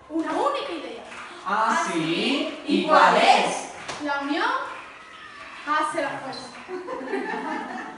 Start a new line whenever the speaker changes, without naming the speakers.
una única idea.
¿Ah, sí? ¿Y cuál es?
La unión hace la fuerza.